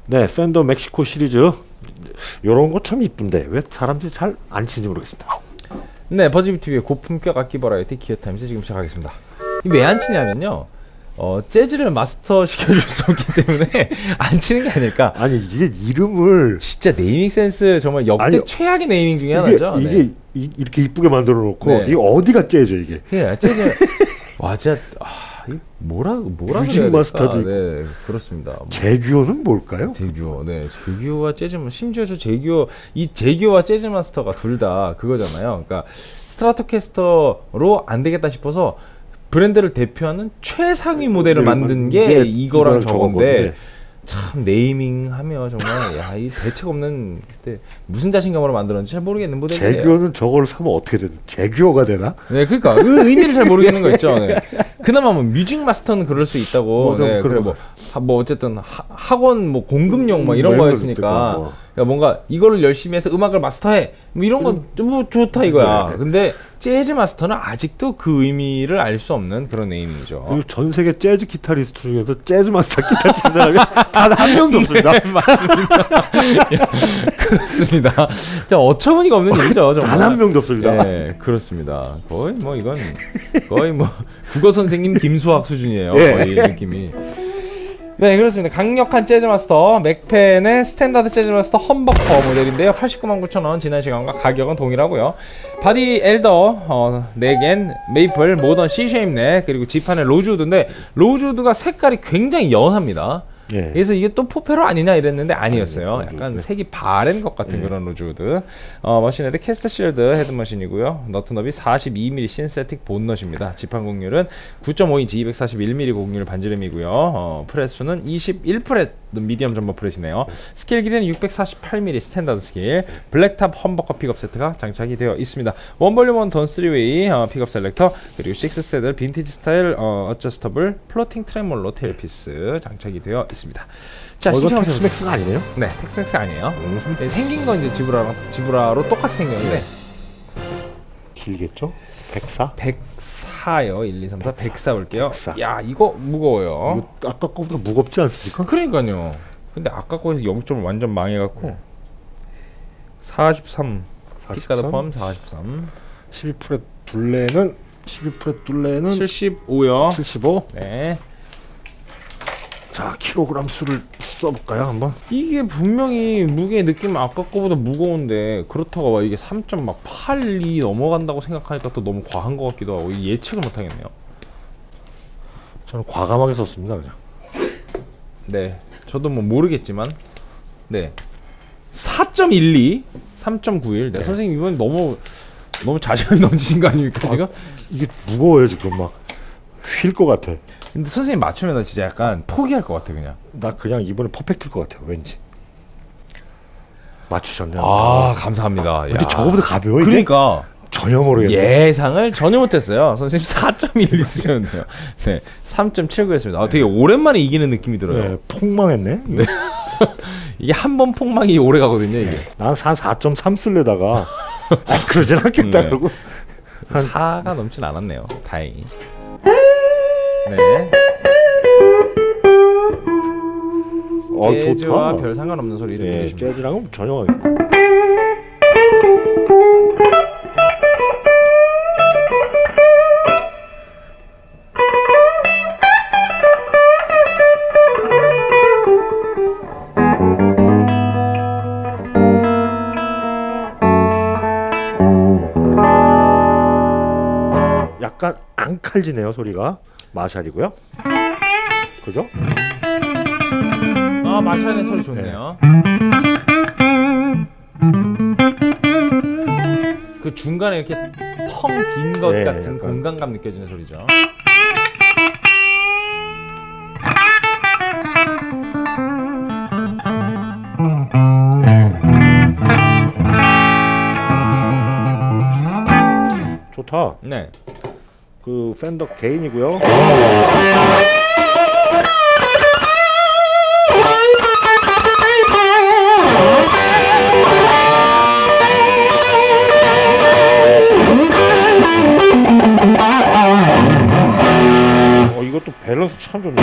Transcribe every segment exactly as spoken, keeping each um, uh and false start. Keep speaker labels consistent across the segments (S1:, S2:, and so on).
S1: 네, 팬더 멕시코 시리즈 요런 거 참 이쁜데 왜 사람들이 잘 안 치는지 모르겠습니다.
S2: 네, 버즈비티비의 고품격 악기 버라이어티 기어타임즈 지금 시작하겠습니다. 왜 안 치냐면요, 어, 재즈를 마스터 시켜줄 수 없기 때문에 안 치는 게 아닐까.
S1: 아니 이게 이름을
S2: 진짜 네이밍 센스 정말 역대
S1: 아니,
S2: 최악의 네이밍 중에
S1: 이게,
S2: 하나죠.
S1: 이게
S2: 네.
S1: 이, 이렇게 이쁘게 만들어 놓고
S2: 네.
S1: 이게 어디가 재즈 이게?
S2: 예, 재즈. 와, 진짜 아, 이 뭐라 뭐라
S1: 뮤직
S2: 그래야
S1: 마스터도
S2: 될까? 네, 그렇습니다. 뭐.
S1: 제규어는 뭘까요?
S2: 제규어, 네, 제규어와 재즈, 심지어 저 제규어, 이 제규어와 재즈 마스터가 둘 다 그거잖아요. 그러니까 스트라토캐스터로 안 되겠다 싶어서 브랜드를 대표하는 최상위 모델을 만든 게 이거랑 저건데, 참 네이밍 하며 정말 야, 이 대책 없는, 그때 무슨 자신감으로 만들었는지 잘 모르겠는 모델이에요.
S1: 제규어는 저걸 사면 어떻게 되나? 제규어가 되나?
S2: 네, 그러니까 그 의미를 잘 모르겠는 거 있죠. 네. 그나마 뭐 뮤직 마스터는 그럴 수 있다고.
S1: 뭐
S2: 네, 그래 뭐, 하, 뭐 어쨌든 하, 학원 뭐 공급용 뭐 이런 거였으니까. 뭐. 그러니까 뭔가 이거를 열심히 해서 음악을 마스터해. 뭐 이런 건 뭐 좋다 이거야. 네. 근데 재즈 마스터는 아직도 그 의미를 알 수 없는 그런 네이밍이죠.
S1: 그리고 전 세계 재즈 기타리스트 중에서 재즈 마스터 기타 치는 사람이 단 한 명도 없습니다.
S2: 네, 맞습니다. 그렇습니다. 어처구니가 없는 일이죠.
S1: 단 한 명도 없습니다.
S2: 네, 그렇습니다. 거의 뭐 이건 거의 뭐 국어 선생님 김수학 수준이에요.
S1: 네.
S2: 거의 느낌이. 네, 그렇습니다. 강력한 재즈 마스터 맥펜의 스탠다드 재즈 마스터 험버커 모델인데요. 팔십구만 구천 원, 지난 시간과 가격은 동일하고요. 바디 엘더 어, 넥엔 메이플 모던 C-쉐입 넥, 그리고 지판의 로즈우드인데 로즈우드가 색깔이 굉장히 연합니다. 예. 그래서 이게 또 포페로 아니냐 이랬는데 아니었어요. 아니, 약간 네. 색이 바랜 것 같은 예. 그런 로즈우드. 어, 머신헤드 캐스트 쉴드 헤드머신이고요. 너트너비 사십이 밀리미터 신세틱 본넛입니다. 지판 곡률은 구 점 오 인치 이백사십일 밀리미터 곡률 반지름이고요. 어, 프렛수는 이십일 프렛 미디엄 점퍼 프렛이네요. 스케일 길이는 육백사십팔 밀리미터 스탠다드 스케일. 블랙탑 험버커 픽업 세트가 장착이 되어 있습니다. 원볼륨 원 던 쓰리 웨이 어, 픽업 셀렉터, 그리고 식스 세들 빈티지 스타일 어, 어저스터블 플로팅 트레몰로 테일피스 장착이 되어 있습니다. 자,
S1: 어, 이거 텍스맥스가 아니네요?
S2: 네, 텍스맥스 아니에요. 음. 네, 생긴 건 이제 지브라로, 지브라로 똑같이 생겼는데
S1: 길겠죠? 백사?
S2: 백사요. 일, 이, 삼, 사.
S1: 백사.
S2: 백사 올게요.
S1: 백사.
S2: 야, 이거 무거워요.
S1: 이거 아까 거보다 무겁지 않습니까?
S2: 그러니까요. 근데 아까 거에서 영 점 완전 망해갖고 네. 사십삼. 킥가드 포함 사십삼.
S1: 십이 프렛 둘레는 십이 프렛 둘레는
S2: 칠십오요.
S1: 칠십오.
S2: 네.
S1: 자, 킬로그램 수를 써볼까요 한번?
S2: 이게 분명히 무게 느낌 아까 거보다 무거운데 그렇다고 이게 삼 점 팔이 넘어간다고 생각하니까 또 너무 과한 것 같기도 하고 예측을 못하겠네요.
S1: 저는 과감하게 썼습니다 그냥.
S2: 네, 저도 뭐 모르겠지만 네, 사 점 일이, 삼 점 구일. 네, 네. 선생님 이건 너무 너무 자신감이 넘치신 거 아닙니까? 아, 지금?
S1: 이게 무거워요 지금 막 휠 것 같아.
S2: 근데 선생님 맞추면 나 진짜 약간 포기할 것 같아 그냥.
S1: 나 그냥 이번에 퍼펙트일 것 같아요 왠지. 맞추셨네요.
S2: 아, 감사합니다.
S1: 근데
S2: 야.
S1: 저거보다 가벼워 이게?
S2: 그러니까
S1: 전혀 모르겠네요.
S2: 예상을 전혀 못했어요. 선생님 사 점 일이 쓰셨는데요. 네, 삼 점 칠구였습니다. 아, 되게 오랜만에 이기는 느낌이 들어요.
S1: 네, 폭망했네.
S2: 네. 이게 한 번 폭망이 오래 가거든요 이게.
S1: 난 한 사 점 삼 쓸래다가 아, 그러진 않겠다
S2: 네.
S1: 그러고
S2: 한 사가 넘진 않았네요. 다행히. 네.
S1: 어,
S2: 재즈와
S1: 좋다.
S2: 별 상관없는 소리 듣고
S1: 네,
S2: 계십니다.
S1: 재즈랑은 전혀. 약간 앙칼지네요 소리가. 마샬이고요. 그죠?
S2: 아, 마샬의 소리 좋네요. 네. 그 중간에 이렇게 텅 빈 것
S1: 네,
S2: 같은
S1: 약간.
S2: 공간감 느껴지는 소리죠.
S1: 좋다.
S2: 네.
S1: 그 팬더 개인이고요. 어, 이것도 밸런스 참 좋네.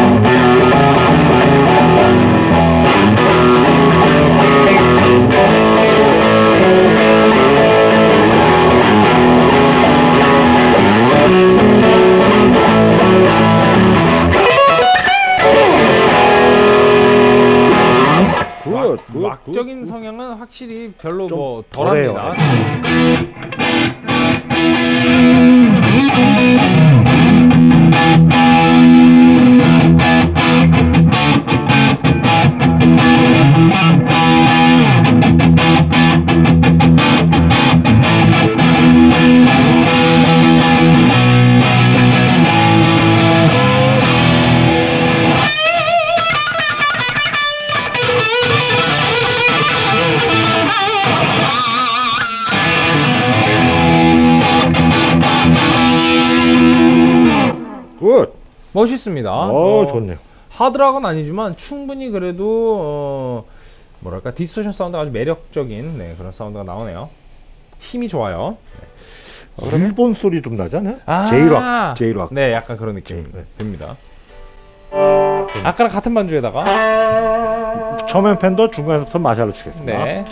S1: 굿, 굿,
S2: 락적인
S1: 굿.
S2: 성향은 확실히 별로
S1: 좀
S2: 뭐
S1: 덜해요.
S2: 덜합니다.
S1: 굿.
S2: 멋있습니다.
S1: 어, 좋네요.
S2: 하드락은 아니지만 충분히 그래도 어, 뭐랄까 디스토션 사운드가 아주 매력적인 네, 그런 사운드가 나오네요. 힘이 좋아요.
S1: 어, 일본 소리 좀 나지 않아요?
S2: 아
S1: 제이락, 제이락.
S2: 네, 약간 그런 느낌
S1: 제이.
S2: 네, 듭니다. 아까랑 같은 반주에다가
S1: 처음엔 팬더, 중간에서부터 마샬로 치겠습니다.
S2: 네.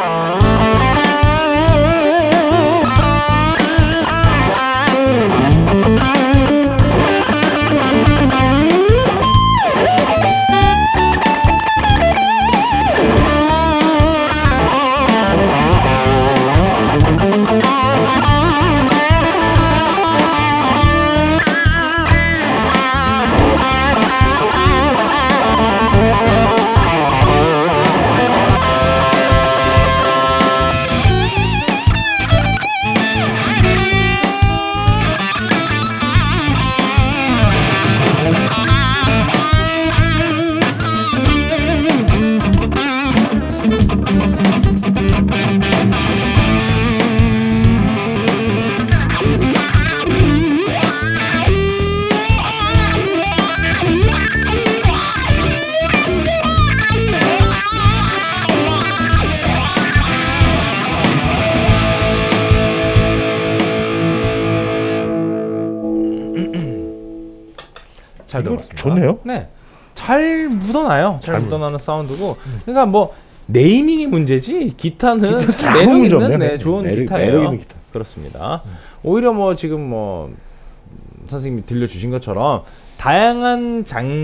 S2: 잘
S1: 이거
S2: 들어봤습니다.
S1: 좋네요.
S2: 네, 잘 묻어나요. 잘,
S1: 잘
S2: 묻어나는 사운드고, 그러니까 뭐 네이밍이 문제지 기타는
S1: 기타
S2: 매력
S1: 아무 문제
S2: 있는
S1: 없네.
S2: 네, 좋은
S1: 매력-
S2: 기타예요.
S1: 매력 있는 기타.
S2: 그렇습니다. 오히려 뭐 지금 뭐 선생님이 들려주신 것처럼 다양한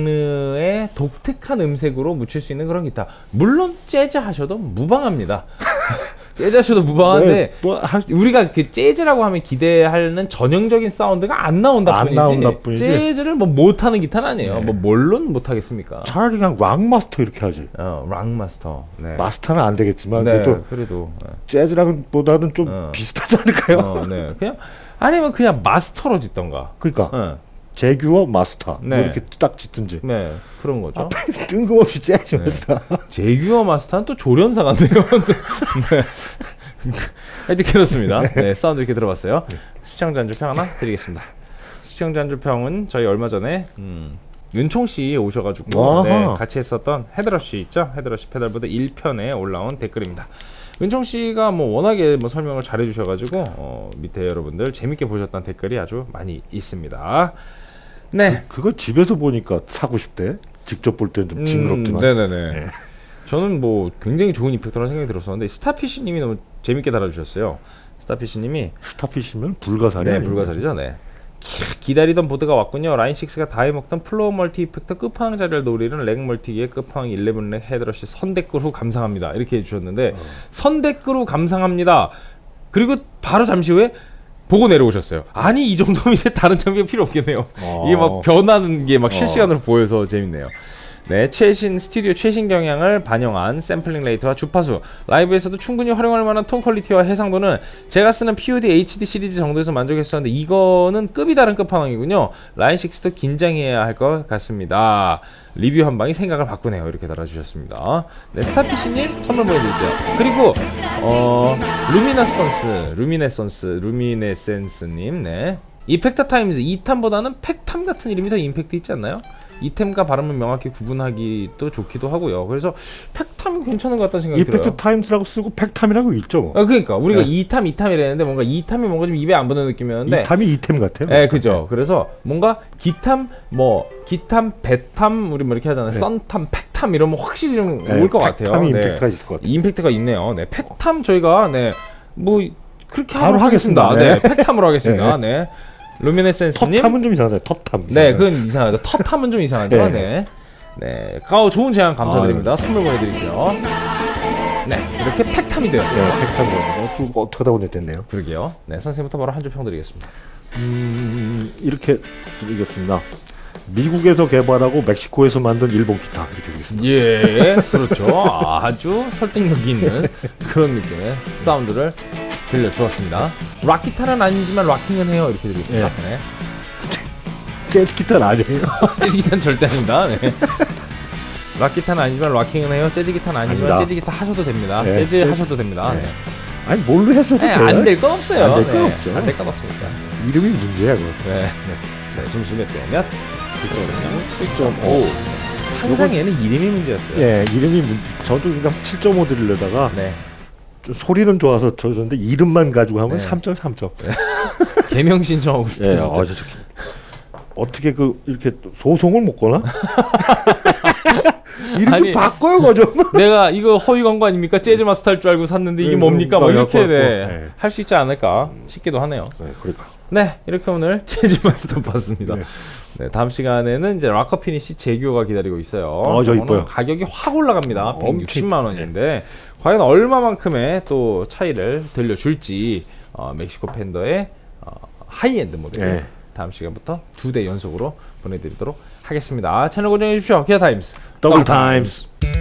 S2: 장르의 독특한 음색으로 묻힐 수 있는 그런 기타. 물론 재즈 하셔도 무방합니다. 재즈 하셔도 무방한데
S1: 네, 뭐 할-
S2: 우리가 그 재즈라고 하면 기대하는 전형적인 사운드가 안 나온다
S1: 안
S2: 뿐이지,
S1: 나온다 뿐이지.
S2: 재즈를 뭐 못하는 기타는 아니에요.
S1: 네.
S2: 뭐 물론 못하겠습니까?
S1: 차라리 그냥 락 마스터 이렇게 하지.
S2: 어, 락마스터. 네.
S1: 마스터는 안 되겠지만
S2: 네,
S1: 그래도
S2: 그래도 네.
S1: 재즈랑보다는 좀
S2: 어.
S1: 비슷하지 않을까요?
S2: 어, 네. 그냥 아니면 그냥 마스터로 짓던가.
S1: 그러니까
S2: 네.
S1: 재규어 마스터
S2: 네.
S1: 뭐 이렇게 딱 짓든지.
S2: 네, 그런 거죠.
S1: 앞에 뜬금없이 재즈
S2: 네.
S1: 마스터.
S2: 제규어 마스터는 또 조련사 같네요. 네. 하여튼 그렇습니다. 네, 사운드 이렇게 들어봤어요. 시청자 한줄평 하나 드리겠습니다. 시청자 한줄평은 저희 얼마 전에 음, 은총 씨 오셔가지고 네,
S1: 아하.
S2: 같이 했었던 헤드러쉬 있죠? 헤드러쉬 페달보드 일 편에 올라온 댓글입니다. 은총 씨가 뭐 워낙에 뭐 설명을 잘 해주셔가지고 어, 밑에 여러분들 재밌게 보셨던 댓글이 아주 많이 있습니다. 네.
S1: 그거 집에서 보니까 사고 싶대. 직접 볼 때는 좀 징그럽지만.
S2: 음, 네네네.
S1: 네.
S2: 저는 뭐 굉장히 좋은 임팩트라는 생각이 들었었는데 스타피쉬님이 너무 재밌게 달아주셨어요. 스타피쉬님이
S1: 스타피시면 불가사리.
S2: 네,
S1: 아니에요?
S2: 불가사리죠. 네. 키, 기다리던 보드가 왔군요. 라인식스가 다 해먹던 플로어 멀티 이펙터 끝판왕 자리를 노리는 렉 멀티기의 끝판왕 십일 렉 헤드러쉬 선댓글 후 감상합니다. 이렇게 해주셨는데
S1: 어.
S2: 선댓글 후 감상합니다. 그리고 바로 잠시 후에 보고 내려오셨어요. 아니 이 정도면 이제 다른 장비가 필요 없겠네요.
S1: 어.
S2: 이게 막 변하는 게 막
S1: 어.
S2: 실시간으로 보여서 재밌네요. 네, 최신 스튜디오 최신 경향을 반영한 샘플링 레이트와 주파수, 라이브에서도 충분히 활용할 만한 톤 퀄리티와 해상도는 제가 쓰는 피오디 에이치디 시리즈 정도에서 만족했었는데 이거는 급이 다른 끝판왕이군요. 라인식스도 긴장해야 할 것 같습니다. 리뷰 한 방이 생각을 바꾸네요. 이렇게 달아주셨습니다. 네, 스타피쉬님 선물 보내드릴게요. 그리고 어 루미네선스, 루미네선스, 루미네센스님, 네. 이펙터 타임즈 이 탄보다는 팩탐 같은 이름이 더 임팩트 있지 않나요? 이템과 발음을 명확히 구분하기도 좋기도 하고요. 그래서 팩탐 괜찮은 것 같다는 생각이
S1: 이펙트
S2: 들어요.
S1: 타임스라고 쓰고 팩탐이라고 읽죠. 뭐.
S2: 아, 그러니까 우리가
S1: 네.
S2: 이탐 이탐이랬는데 뭔가 이탐이 뭔가 좀 입에 안 붙는 느낌이었는데
S1: 이탐이 이템 같아요.
S2: 네, 그죠. 그래서 뭔가 기탐, 뭐 기탐, 배탐, 우리 뭐 이렇게 하잖아요.
S1: 네.
S2: 썬탐, 팩탐 이러면 확실히 좀
S1: 네,
S2: 올 것 같아요.
S1: 팩탐이
S2: 네.
S1: 임팩트가 있을 것 같아요.
S2: 임팩트가 있네요. 네, 팩탐 저희가 네, 뭐 그렇게
S1: 바로
S2: 하도록
S1: 하겠습니다.
S2: 네,
S1: 네.
S2: 팩탐으로 하겠습니다. 네, 루미네센스님.
S1: 터탐은 좀 이상하죠. 터탐.
S2: 네,
S1: 이상하죠.
S2: 그건 이상하죠. 터탐은 좀 이상하죠.
S1: 네.
S2: 네, 네, 가 좋은 제안 감사드립니다.
S1: 아유.
S2: 선물 보내드릴게요. 네, 이렇게 팩탐이 되었어요.
S1: 네, 팩탐. 어, 또 어떻게 하다 보니 됐네요.
S2: 그러게요. 네, 선생님부터 바로 한 줄 평 드리겠습니다.
S1: 음, 이렇게 드리겠습니다. 미국에서 개발하고 멕시코에서 만든 일본 기타 이렇게 되겠습니다.
S2: 예, 그렇죠. 아주 설득력 있는 그런 느낌의 사운드를 들려주었습니다. 락 기타는 아니지만 락킹은 해요. 이렇게 드리겠습니다. 네.
S1: 재즈 기타는 아니에요.
S2: 재즈 기타는 절대 아닙니다. 네. 락 기타는 아니지만 락킹은 해요. 재즈 기타는 아니지만
S1: 아닙니다.
S2: 재즈 기타 하셔도 됩니다.
S1: 네,
S2: 재즈
S1: 재즈-
S2: 하셔도 됩니다.
S1: 네.
S2: 네.
S1: 아니 뭘로 해줘도
S2: 네,
S1: 돼요.
S2: 안 될 건 없어요.
S1: 안될건
S2: 네.
S1: 없죠.
S2: 안 될 건 없으니까.
S1: 이름이 문제야 그거.
S2: 네. 네. 자, 점수 몇 대 몇?
S1: 칠 점 오.
S2: 항상 얘는 이름이 문제였어요.
S1: 예, 이름이 문. 저도 그냥 칠 점 오 드리려다가
S2: 네.
S1: 좀 소리는 좋아서 저줬는데 이름만 가지고 하면
S2: 네.
S1: 삼 점 삼 점.
S2: 개명 신청하고 싶다.
S1: 예,
S2: 진짜.
S1: 어, 저, 저, 어떻게 그 이렇게 또 소송을 못 거나? 이름
S2: 아니,
S1: 좀 바꿔요, 거 좀.
S2: 내가 이거 허위 광고 아닙니까? 재즈 마스터 할 줄 알고 샀는데 이게
S1: 네,
S2: 뭡니까? 뭐
S1: 그거
S2: 이렇게
S1: 갖고
S2: 네.
S1: 갖고, 네.
S2: 할 수 있지 않을까 싶기도 하네요.
S1: 네, 그러니까.
S2: 네, 이렇게 오늘 재즈 마스터 봤습니다.
S1: 네.
S2: 네, 다음 시간에는 이제 락커 피니시 재규어가 기다리고 있어요.
S1: 어, 저
S2: 이거는
S1: 이뻐요.
S2: 가격이 확 올라갑니다.
S1: 어,
S2: 백육십만 원인데 과연 얼마만큼의 또 차이를 들려줄지 어, 멕시코 팬더의 어, 하이엔드 모델
S1: 네.
S2: 다음 시간부터 두 대 연속으로 보내드리도록 하겠습니다. 채널 고정해 주십시오. 기아 타임스
S1: 더블 타임스.